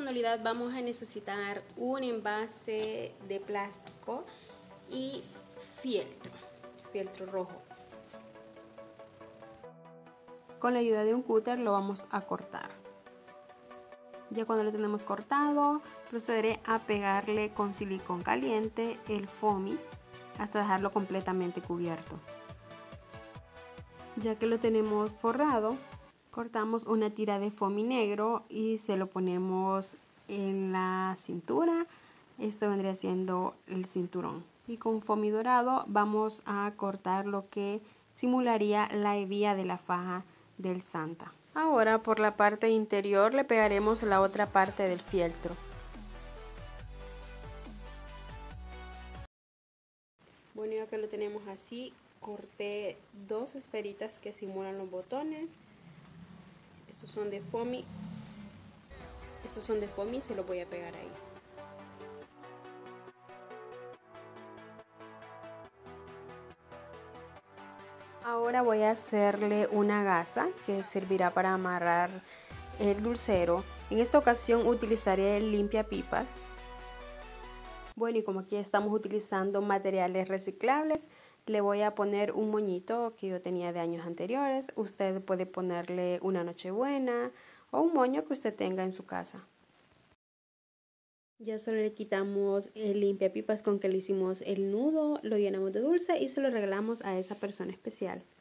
manualidad vamos a necesitar un envase de plástico y fieltro rojo. Con la ayuda de un cúter lo vamos a cortar. Ya cuando lo tenemos cortado, procederé a pegarle con silicón caliente el foamy hasta dejarlo completamente cubierto. Ya que lo tenemos forrado, cortamos una tira de foamy negro y se lo ponemos en la cintura. Esto vendría siendo el cinturón. Y con foamy dorado vamos a cortar lo que simularía la hebilla de la faja del Santa. Ahora por la parte interior le pegaremos la otra parte del fieltro. Bueno, ya que lo tenemos así, corté dos esferitas que simulan los botones. Estos son de foamy. Se los voy a pegar ahí. Ahora voy a hacerle una gasa que servirá para amarrar el dulcero. En esta ocasión utilizaré el limpiapipas. Bueno, y como aquí estamos utilizando materiales reciclables, le voy a poner un moñito que yo tenía de años anteriores. Usted puede ponerle una Nochebuena o un moño que usted tenga en su casa. Ya solo le quitamos el limpiapipas con que le hicimos el nudo, lo llenamos de dulce y se lo regalamos a esa persona especial.